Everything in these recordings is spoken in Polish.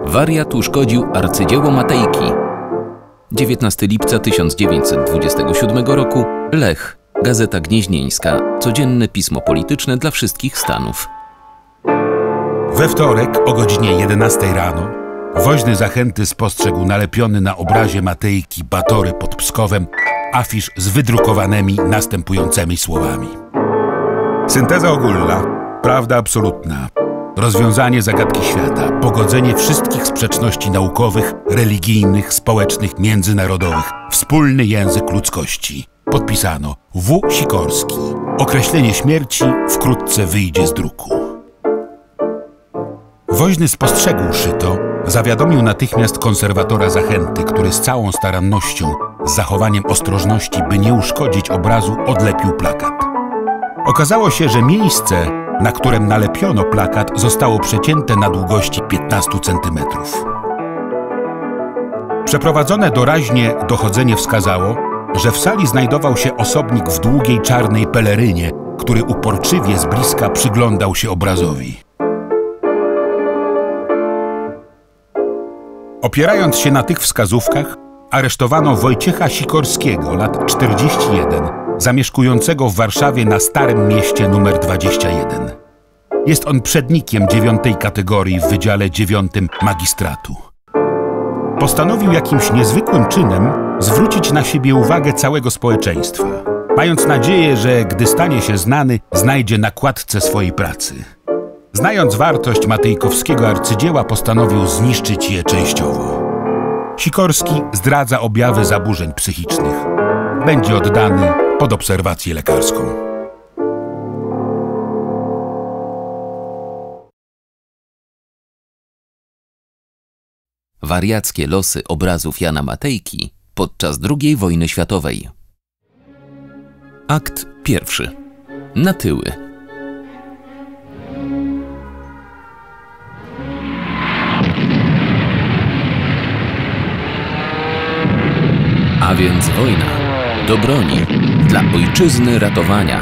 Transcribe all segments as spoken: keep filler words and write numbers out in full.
Wariat uszkodził arcydzieło Matejki. dziewiętnastego lipca tysiąc dziewięćset dwudziestego siódmego roku. Lech. Gazeta Gnieźnieńska. Codzienne pismo polityczne dla wszystkich stanów. We wtorek o godzinie jedenastej rano woźny Zachęty spostrzegł nalepiony na obrazie Matejki Batory pod Pskowem afisz z wydrukowanymi następującymi słowami. Synteza ogólna, prawda absolutna, rozwiązanie zagadki świata, pogodzenie wszystkich sprzeczności naukowych, religijnych, społecznych, międzynarodowych, wspólny język ludzkości. Podpisano W. Sikorski. Określenie śmierci wkrótce wyjdzie z druku. Woźny spostrzegłszy to, zawiadomił natychmiast konserwatora Zachęty, który z całą starannością, z zachowaniem ostrożności, by nie uszkodzić obrazu, odlepił plakat. Okazało się, że miejsce, na którym nalepiono plakat, zostało przecięte na długości piętnastu centymetrów. Przeprowadzone doraźnie dochodzenie wskazało, że w sali znajdował się osobnik w długiej czarnej pelerynie, który uporczywie z bliska przyglądał się obrazowi. Opierając się na tych wskazówkach, aresztowano Wojciecha Sikorskiego, lat czterdzieści jeden, zamieszkującego w Warszawie na Starym Mieście numer dwadzieścia jeden. Jest on przednikiem dziewiątej kategorii w Wydziale dziewiątym Magistratu. Postanowił jakimś niezwykłym czynem zwrócić na siebie uwagę całego społeczeństwa, mając nadzieję, że gdy stanie się znany, znajdzie nakładcę swojej pracy. Znając wartość matejkowskiego arcydzieła, postanowił zniszczyć je częściowo. Sikorski zdradza objawy zaburzeń psychicznych. Będzie oddany pod obserwację lekarską. Wariackie losy obrazów Jana Matejki podczas drugiej wojny światowej. Akt pierwszy. Na tyły. A więc wojna do broni, dla ojczyzny ratowania.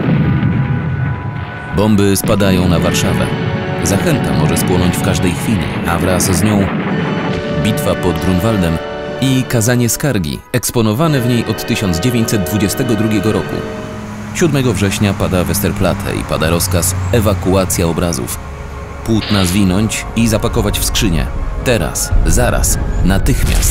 Bomby spadają na Warszawę. Zachęta może spłonąć w każdej chwili, a wraz z nią bitwa pod Grunwaldem i kazanie skargi, eksponowane w niej od tysiąc dziewięćset dwudziestego drugiego roku. siódmego września pada Westerplatte i pada rozkaz ewakuacja obrazów. Płótna zwinąć i zapakować w skrzynię. Teraz, zaraz, natychmiast.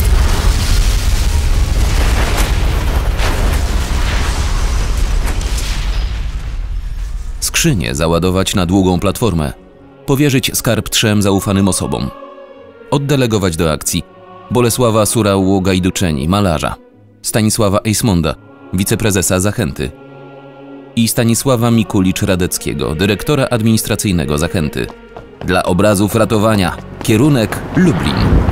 Skrzynię załadować na długą platformę. Powierzyć skarb trzem zaufanym osobom. Oddelegować do akcji Bolesława Surało-Gajduczeni, malarza, Stanisława Eismonda, wiceprezesa Zachęty i Stanisława Mikulicz-Radeckiego, dyrektora administracyjnego Zachęty. Dla obrazów ratowania kierunek Lublin.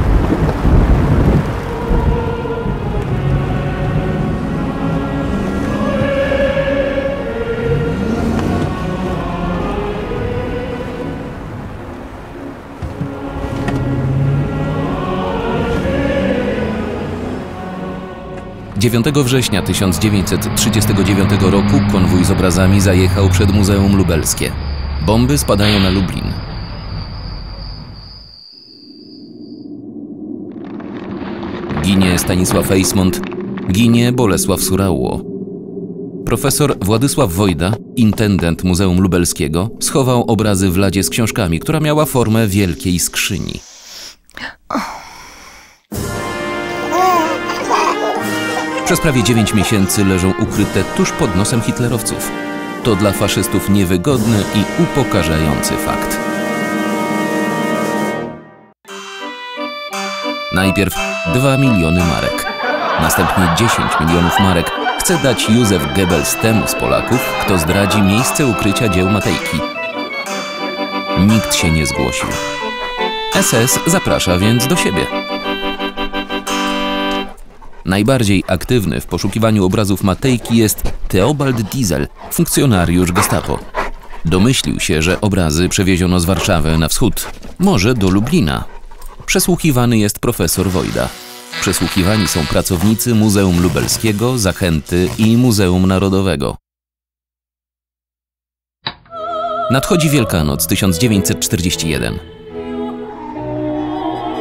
dziewiątego września tysiąc dziewięćset trzydziestego dziewiątego roku konwój z obrazami zajechał przed Muzeum Lubelskie. Bomby spadają na Lublin. Ginie Stanisław Eismond, ginie Bolesław Surało. Profesor Władysław Wojda, intendent Muzeum Lubelskiego, schował obrazy w ladzie z książkami, która miała formę wielkiej skrzyni. Przez prawie dziewięć miesięcy leżą ukryte tuż pod nosem hitlerowców. To dla faszystów niewygodny i upokarzający fakt. Najpierw dwa miliony marek, następnie dziesięć milionów marek chce dać Józef Goebbels temu z Polaków, kto zdradzi miejsce ukrycia dzieł Matejki. Nikt się nie zgłosił. S S zaprasza więc do siebie. Najbardziej aktywny w poszukiwaniu obrazów Matejki jest Theobald Diesel, funkcjonariusz Gestapo. Domyślił się, że obrazy przewieziono z Warszawy na wschód, może do Lublina. Przesłuchiwany jest profesor Wojda. Przesłuchiwani są pracownicy Muzeum Lubelskiego, Zachęty i Muzeum Narodowego. Nadchodzi Wielkanoc tysiąc dziewięćset czterdziesty pierwszy.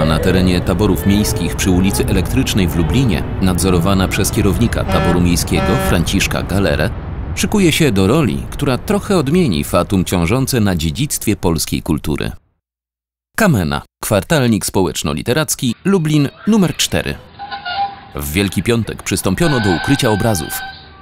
na terenie taborów miejskich przy ulicy Elektrycznej w Lublinie, nadzorowana przez kierownika taboru miejskiego Franciszka Galerę, szykuje się do roli, która trochę odmieni fatum ciążące na dziedzictwie polskiej kultury. Kamena, kwartalnik społeczno-literacki, Lublin, numer cztery. W Wielki Piątek przystąpiono do ukrycia obrazów.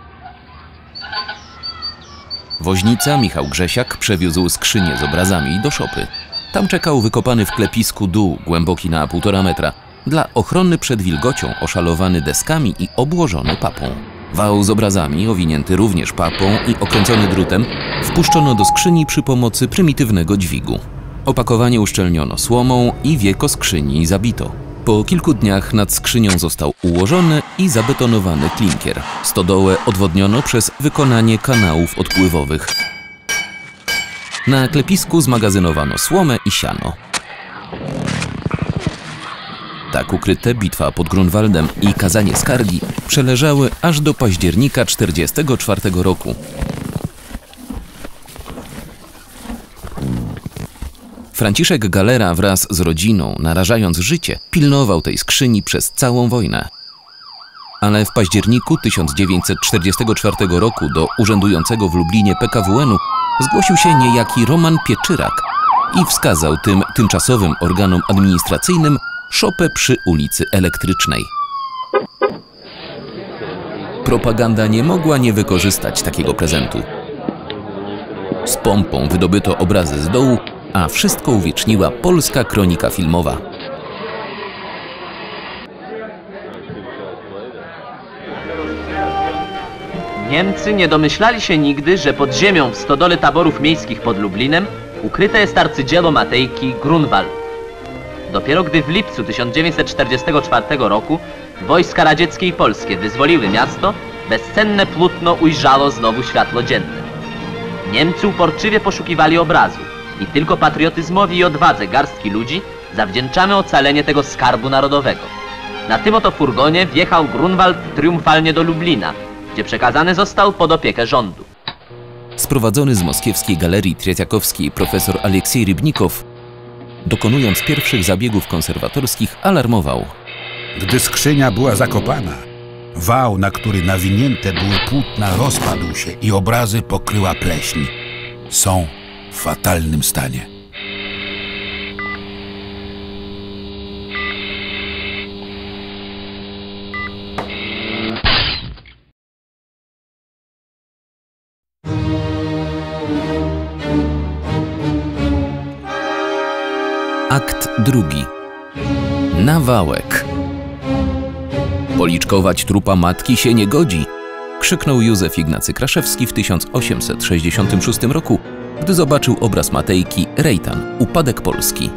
Woźnica Michał Grzesiak przewiózł skrzynię z obrazami do szopy. Tam czekał wykopany w klepisku dół, głęboki na półtora metra, dla ochrony przed wilgocią oszalowany deskami i obłożony papą. Wał z obrazami, owinięty również papą i okręcony drutem, wpuszczono do skrzyni przy pomocy prymitywnego dźwigu. Opakowanie uszczelniono słomą i wieko skrzyni zabito. Po kilku dniach nad skrzynią został ułożony i zabetonowany klinkier. Stodołę odwodniono przez wykonanie kanałów odpływowych. Na klepisku zmagazynowano słomę i siano. Tak ukryte bitwa pod Grunwaldem i kazanie skargi przeleżały aż do października czterdziestego czwartego roku. Franciszek Galera wraz z rodziną, narażając życie, pilnował tej skrzyni przez całą wojnę. Ale w październiku tysiąc dziewięćset czterdziestego czwartego roku do urzędującego w Lublinie P K W N-u zgłosił się niejaki Roman Pieczyrak i wskazał tym tymczasowym organom administracyjnym szopę przy ulicy Elektrycznej. Propaganda nie mogła nie wykorzystać takiego prezentu. Z pompą wydobyto obrazy z dołu, a wszystko uwieczniła polska kronika filmowa. Niemcy nie domyślali się nigdy, że pod ziemią w stodole taborów miejskich pod Lublinem ukryte jest arcydzieło Matejki Grunwald. Dopiero gdy w lipcu tysiąc dziewięćset czterdziestego czwartego roku wojska radzieckie i polskie wyzwoliły miasto, bezcenne płótno ujrzało znowu światło dzienne. Niemcy uporczywie poszukiwali obrazu i tylko patriotyzmowi i odwadze garstki ludzi zawdzięczamy ocalenie tego skarbu narodowego. Na tym oto furgonie wjechał Grunwald triumfalnie do Lublina, gdzie przekazany został pod opiekę rządu. Sprowadzony z moskiewskiej galerii Tretiakowskiej profesor Aleksiej Rybnikow, dokonując pierwszych zabiegów konserwatorskich, alarmował: Gdy skrzynia była zakopana, wał, na który nawinięte były płótna, rozpadł się i obrazy pokryła pleśń. Są w fatalnym stanie. Akt drugi. Nawałek. Policzkować trupa matki się nie godzi, krzyknął Józef Ignacy Kraszewski w tysiąc osiemset sześćdziesiątym szóstym roku, gdy zobaczył obraz Matejki Rejtan, Upadek Polski.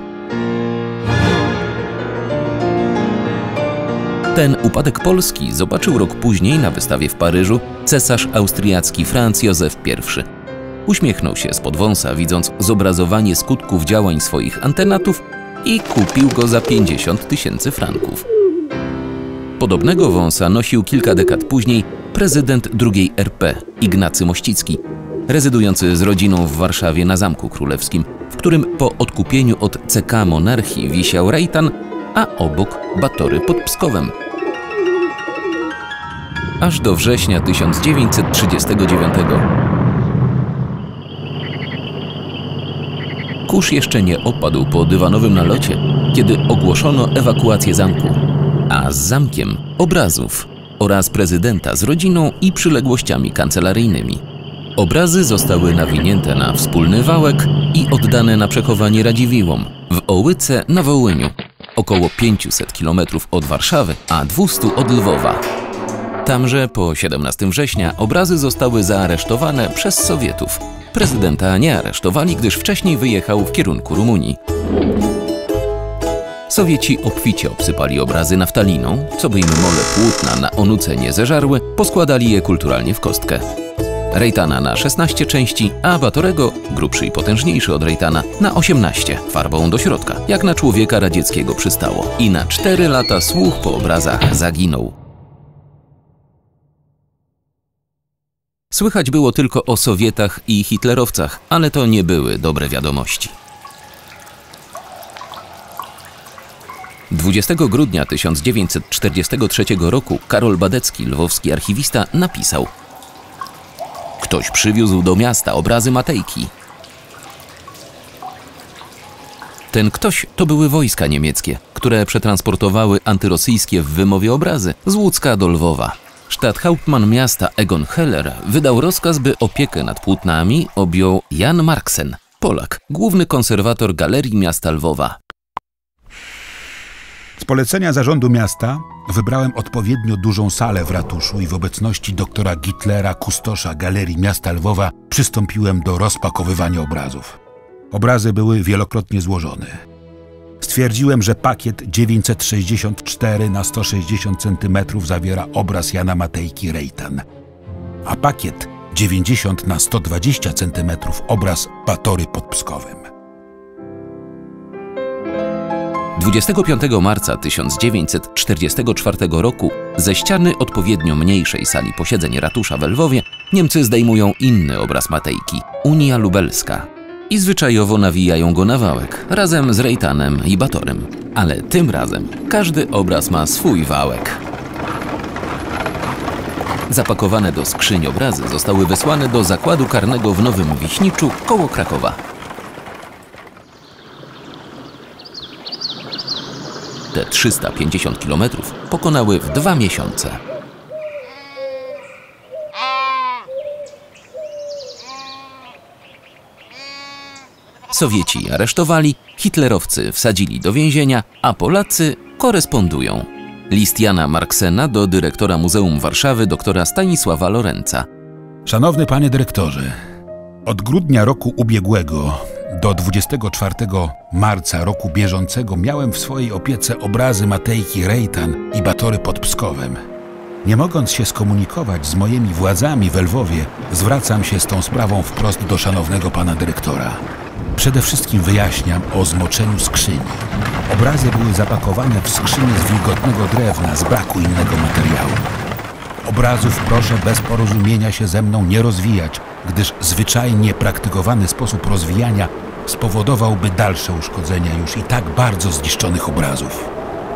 Ten Upadek Polski zobaczył rok później na wystawie w Paryżu cesarz austriacki Franz Józef I. Uśmiechnął się spod wąsa, widząc zobrazowanie skutków działań swoich antenatów, i kupił go za pięćdziesiąt tysięcy franków. Podobnego wąsa nosił kilka dekad później prezydent drugiej R P Ignacy Mościcki, rezydujący z rodziną w Warszawie na Zamku Królewskim, w którym po odkupieniu od C K monarchii wisiał Rejtan, a obok Batory pod Pskowem. Aż do września tysiąc dziewięćset trzydziestego dziewiątego. Kurz jeszcze nie opadł po dywanowym nalocie, kiedy ogłoszono ewakuację zamku, a z zamkiem obrazów oraz prezydenta z rodziną i przyległościami kancelaryjnymi. Obrazy zostały nawinięte na wspólny wałek i oddane na przechowanie Radziwiłłom w Ołyce na Wołyniu, około pięćset kilometrów od Warszawy, a dwieście od Lwowa. Tamże po siedemnastego września obrazy zostały zaaresztowane przez Sowietów. Prezydenta nie aresztowali, gdyż wcześniej wyjechał w kierunku Rumunii. Sowieci obficie obsypali obrazy naftaliną, co by im mole płótna na onuce nie zeżarły, poskładali je kulturalnie w kostkę. Rejtana na szesnaście części, a Batorego, grubszy i potężniejszy od Rejtana, na osiemnaście, farbą do środka, jak na człowieka radzieckiego przystało. I na cztery lata słuch po obrazach zaginął. Słychać było tylko o Sowietach i hitlerowcach, ale to nie były dobre wiadomości. dwudziestego grudnia tysiąc dziewięćset czterdziestego trzeciego roku Karol Badecki, lwowski archiwista, napisał: ktoś przywiózł do miasta obrazy Matejki. Ten ktoś to były wojska niemieckie, które przetransportowały antyrosyjskie w wymowie obrazy z Łódzka do Lwowa. Stadthauptmann miasta Egon Heller wydał rozkaz, by opiekę nad płótnami objął Jan Marksen, Polak, główny konserwator Galerii Miasta Lwowa. Z polecenia zarządu miasta wybrałem odpowiednio dużą salę w ratuszu i w obecności doktora Gitlera, kustosza Galerii Miasta Lwowa, przystąpiłem do rozpakowywania obrazów. Obrazy były wielokrotnie złożone. Stwierdziłem, że pakiet dziewięćset sześćdziesiąt cztery na sto sześćdziesiąt centymetrów zawiera obraz Jana Matejki Rejtan, a pakiet dziewięćdziesiąt na sto dwadzieścia centymetrów obraz Batory pod Pskowem. dwudziestego piątego marca tysiąc dziewięćset czterdziestego czwartego roku ze ściany odpowiednio mniejszej sali posiedzeń ratusza w Lwowie Niemcy zdejmują inny obraz Matejki, Unia Lubelska, i zwyczajowo nawijają go na wałek, razem z Rejtanem i Batorym. Ale tym razem każdy obraz ma swój wałek. Zapakowane do skrzyń obrazy zostały wysłane do zakładu karnego w Nowym Wiśniczu koło Krakowa. Te trzysta pięćdziesiąt kilometrów pokonały w dwa miesiące. Sowieci aresztowali, hitlerowcy wsadzili do więzienia, a Polacy korespondują. List Jana Marksena do dyrektora Muzeum Warszawy doktora Stanisława Lorenca. Szanowny panie dyrektorze, od grudnia roku ubiegłego do dwudziestego czwartego marca roku bieżącego miałem w swojej opiece obrazy Matejki Rejtan i Batory pod Pskowem. Nie mogąc się skomunikować z moimi władzami w Lwowie, zwracam się z tą sprawą wprost do szanownego pana dyrektora. Przede wszystkim wyjaśniam o zmoczeniu skrzyni. Obrazy były zapakowane w skrzynię z wilgotnego drewna z braku innego materiału. Obrazów proszę bez porozumienia się ze mną nie rozwijać, gdyż zwyczajnie praktykowany sposób rozwijania spowodowałby dalsze uszkodzenia już i tak bardzo zniszczonych obrazów.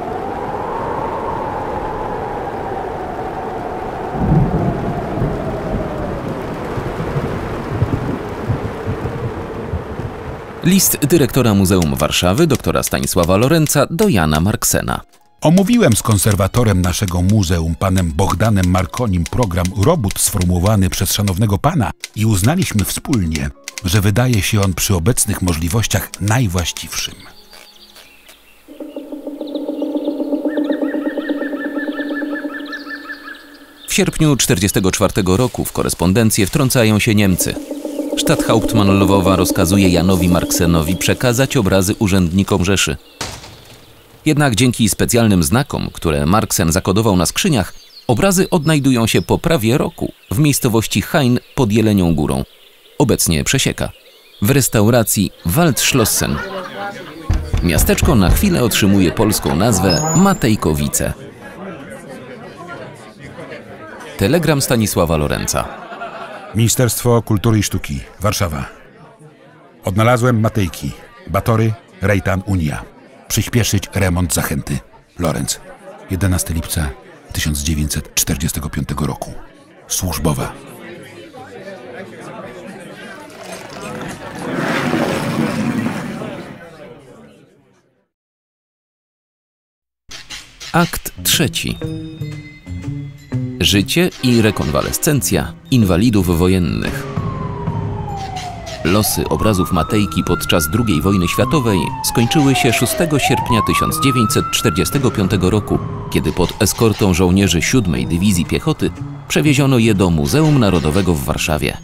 List dyrektora Muzeum Warszawy doktora Stanisława Lorenca do Jana Marksena. Omówiłem z konserwatorem naszego muzeum, panem Bohdanem Markonim, program robót sformułowany przez szanownego pana i uznaliśmy wspólnie, że wydaje się on przy obecnych możliwościach najwłaściwszym. W sierpniu tysiąc dziewięćset czterdziestego czwartego roku w korespondencję wtrącają się Niemcy. Stadthauptmann Lwowa rozkazuje Janowi Marksenowi przekazać obrazy urzędnikom Rzeszy. Jednak dzięki specjalnym znakom, które Marksen zakodował na skrzyniach, obrazy odnajdują się po prawie roku w miejscowości Hain pod Jelenią Górą, obecnie Przesieka, w restauracji Waldschlossen. Miasteczko na chwilę otrzymuje polską nazwę Matejkowice. Telegram Stanisława Lorenca. Ministerstwo Kultury i Sztuki, Warszawa. Odnalazłem Matejki, Batory, Rejtan, Unia. Przyspieszyć remont Zachęty. Lorenz. jedenastego lipca tysiąc dziewięćset czterdziestego piątego roku. Służbowa. Akt trzeci. Życie i rekonwalescencja inwalidów wojennych. Losy obrazów Matejki podczas drugiej wojny światowej skończyły się szóstego sierpnia tysiąc dziewięćset czterdziestego piątego roku, kiedy pod eskortą żołnierzy siódmej Dywizji Piechoty przewieziono je do Muzeum Narodowego w Warszawie.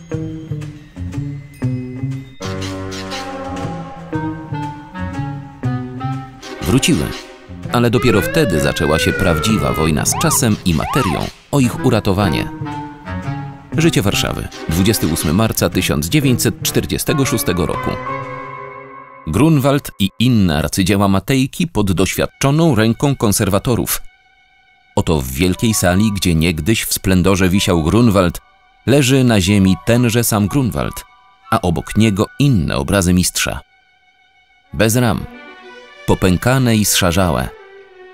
Wróciły, ale dopiero wtedy zaczęła się prawdziwa wojna z czasem i materią o ich uratowanie. Życie Warszawy, dwudziestego ósmego marca tysiąc dziewięćset czterdziestego szóstego roku. Grunwald i inne arcydzieła Matejki pod doświadczoną ręką konserwatorów. Oto w wielkiej sali, gdzie niegdyś w splendorze wisiał Grunwald, leży na ziemi tenże sam Grunwald, a obok niego inne obrazy mistrza. Bez ram, popękane i zszarzałe,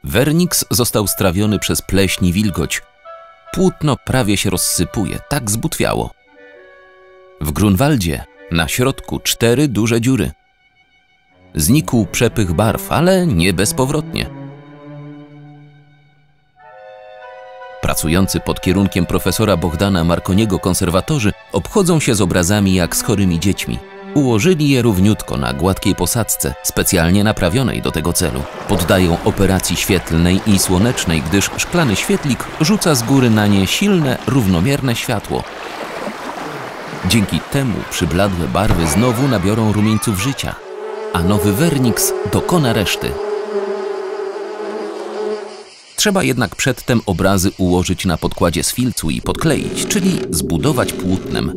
Werniks został strawiony przez pleśń i wilgoć. Płótno prawie się rozsypuje, tak zbutwiało. W Grunwaldzie na środku cztery duże dziury. Znikł przepych barw, ale nie bezpowrotnie. Pracujący pod kierunkiem profesora Bohdana Marconiego konserwatorzy obchodzą się z obrazami jak z chorymi dziećmi. Ułożyli je równiutko na gładkiej posadzce, specjalnie naprawionej do tego celu. Poddają operacji świetlnej i słonecznej, gdyż szklany świetlik rzuca z góry na nie silne, równomierne światło. Dzięki temu przybladłe barwy znowu nabiorą rumieńców życia, a nowy Werniks dokona reszty. Trzeba jednak przedtem obrazy ułożyć na podkładzie z filcu i podkleić, czyli zbudować płótnem.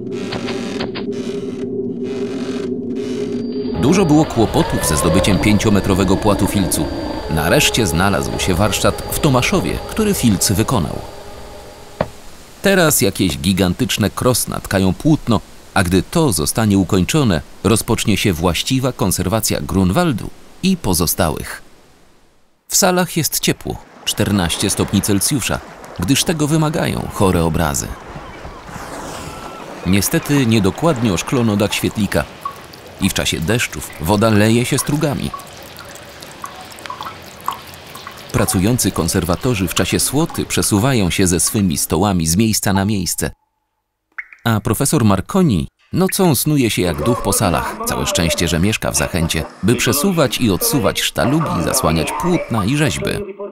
Dużo było kłopotów ze zdobyciem pięciometrowego płatu filcu. Nareszcie znalazł się warsztat w Tomaszowie, który filc wykonał. Teraz jakieś gigantyczne krosna tkają płótno, a gdy to zostanie ukończone, rozpocznie się właściwa konserwacja Grunwaldu i pozostałych. W salach jest ciepło, czternaście stopni Celsjusza, gdyż tego wymagają chore obrazy. Niestety niedokładnie oszklono dach świetlika i w czasie deszczów woda leje się strugami. Pracujący konserwatorzy w czasie słoty przesuwają się ze swymi stołami z miejsca na miejsce, a profesor Marconi nocą snuje się jak duch po salach. Całe szczęście, że mieszka w Zachęcie, by przesuwać i odsuwać sztalugi, zasłaniać płótna i rzeźby.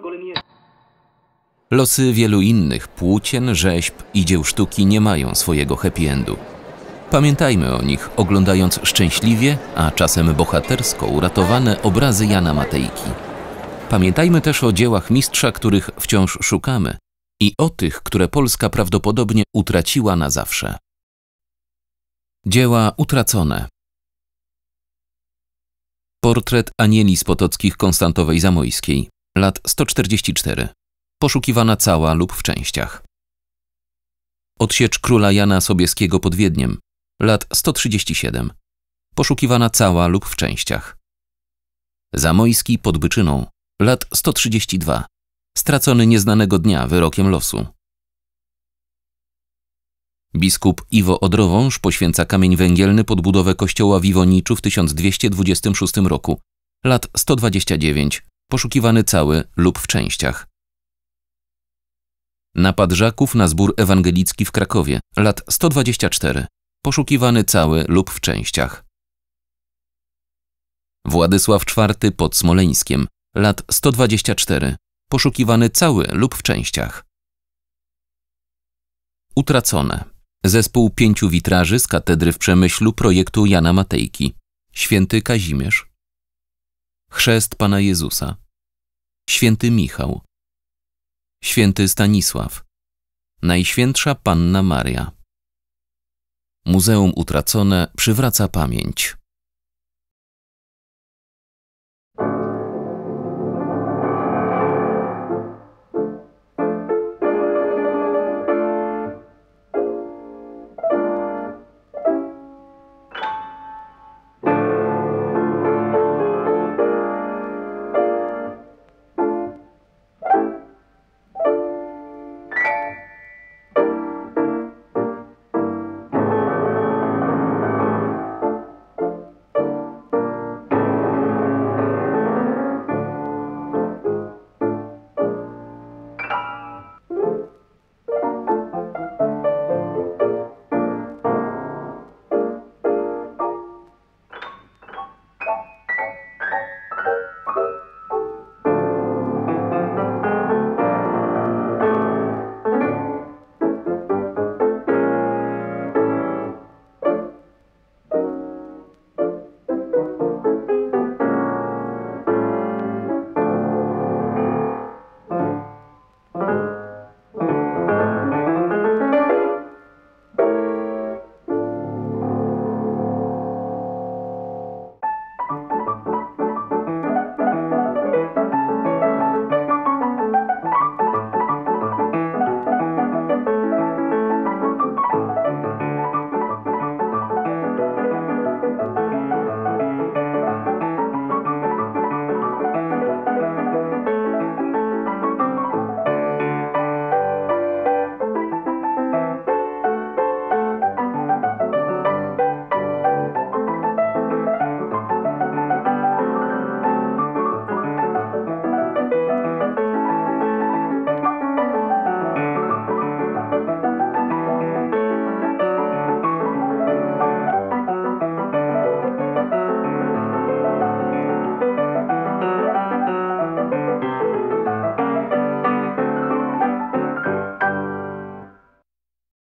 Losy wielu innych płócien, rzeźb i dzieł sztuki nie mają swojego happy endu. Pamiętajmy o nich, oglądając szczęśliwie, a czasem bohatersko uratowane obrazy Jana Matejki. Pamiętajmy też o dziełach mistrza, których wciąż szukamy, i o tych, które Polska prawdopodobnie utraciła na zawsze. Dzieła utracone. Portret Anieli z Potockich Konstantowej Zamojskiej, lat sto czterdzieści cztery. Poszukiwana cała lub w częściach. Odsiecz króla Jana Sobieskiego pod Wiedniem, lat sto trzydzieści siedem. Poszukiwana cała lub w częściach. Zamojski pod Byczyną, lat sto trzydzieści dwa. Stracony nieznanego dnia wyrokiem losu. Biskup Iwo Odrowąż poświęca kamień węgielny pod budowę kościoła w Iwoniczu w tysiąc dwieście dwudziestym szóstym roku, lat sto dwadzieścia dziewięć. Poszukiwany cały lub w częściach. Napad Żaków na zbór ewangelicki w Krakowie, lat sto dwadzieścia cztery. Poszukiwany cały lub w częściach. Władysław czwarty pod Smoleńskiem, lat sto dwadzieścia cztery. Poszukiwany cały lub w częściach. Utracone. Zespół pięciu witraży z katedry w Przemyślu projektu Jana Matejki. Święty Kazimierz. Chrzest Pana Jezusa. Święty Michał. Święty Stanisław. Najświętsza Panna Maria. Muzeum Utracone przywraca pamięć.